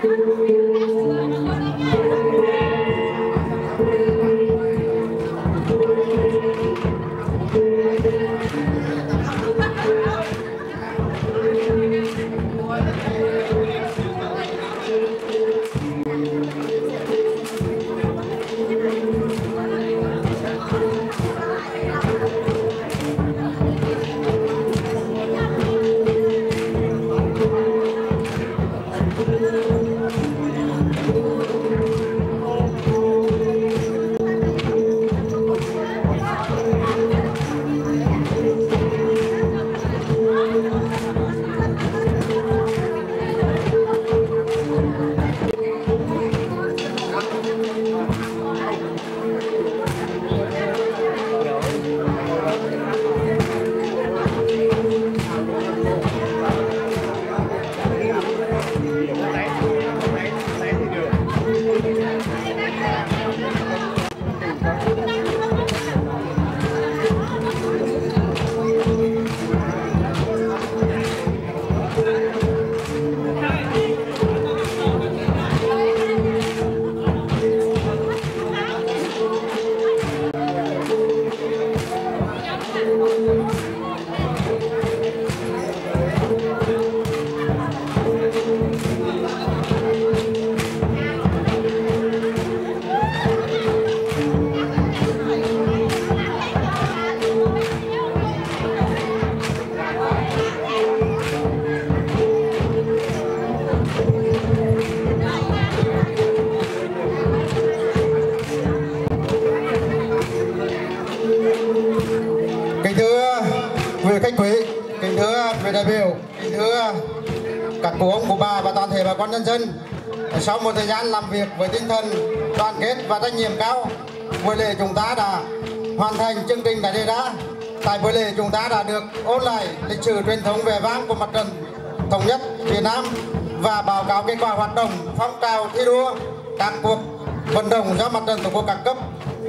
đại biểu, kính thưa các cụ ông, cụ bà và toàn thể bà con nhân dân. Sau một thời gian làm việc với tinh thần đoàn kết và trách nhiệm cao, buổi lễ chúng ta đã hoàn thành chương trình đã đề ra. Tại buổi lễ chúng ta đã được ôn lại lịch sử truyền thống vẻ vang của Mặt trận Thống nhất Việt Nam và báo cáo kết quả hoạt động phong trào thi đua các cuộc vận động do Mặt trận Tổ quốc các cấp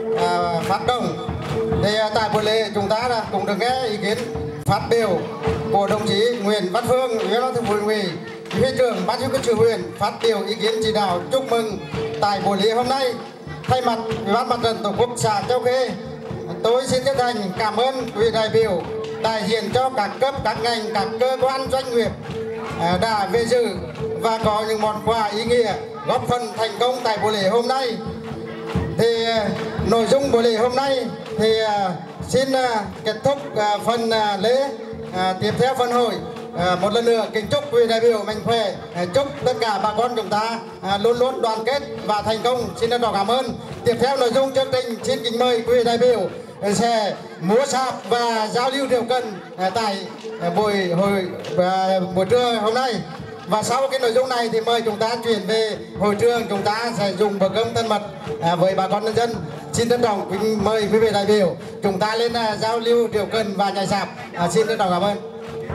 phát động. Thì tại buổi lễ chúng ta cũng được nghe ý kiến phát biểu của đồng chí Nguyễn Văn Phương, Ủy viên Ban Thường vụ Huyện ủy, Bí thư trưởng Ban Chỉ huy huyện phát biểu ý kiến chỉ đạo chúc mừng tại buổi lễ hôm nay. Thay mặt Ủy ban Mặt trận Tổ quốc xã Châu Khê, tôi xin chân thành cảm ơn quý đại biểu đại diện cho các cấp, các ngành, các cơ quan doanh nghiệp đã về dự và có những món quà ý nghĩa góp phần thành công tại buổi lễ hôm nay. Thì nội dung buổi lễ hôm nay thì xin kết thúc phần lễ. Tiếp theo phần hội, một lần nữa kính chúc quý đại biểu mạnh khỏe, chúc tất cả bà con chúng ta luôn luôn đoàn kết và thành công. Xin trân trọng cảm ơn. Tiếp theo nội dung chương trình, xin kính mời quý đại biểu sẽ múa sạp và giao lưu rượu cần tại buổi trưa hôm nay. Và sau cái nội dung này thì mời chúng ta chuyển về hội trường, chúng ta sẽ dùng bữa cơm thân mật với bà con nhân dân. Xin trân trọng mời quý vị đại biểu chúng ta lên giao lưu rượu cần và nhảy sạp. Xin trân trọng cảm ơn.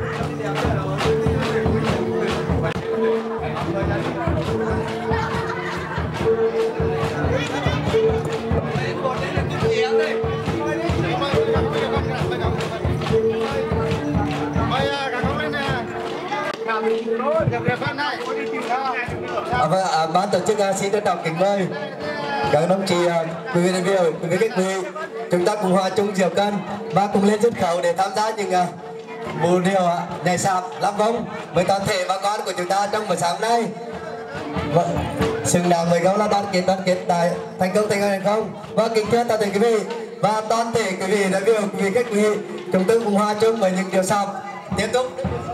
Ban tổ chức xin trân trọng kính mời các đồng chí quý vị đại biểu, quý vị khách quý, chúng ta cùng hòa chung rượu cân và cùng lên sân khấu để tham gia những vũ điệu nhảy sạp lắp vong với toàn thể bà con của chúng ta trong buổi sáng nay. Xứng đáng với câu là đoàn kết tại thành công không. Và kính thưa toàn thể quý vị và toàn thể quý vị đại biểu, quý vị khách quý, chúng tôi cùng hòa chung với những điệu sạp tiếp tục.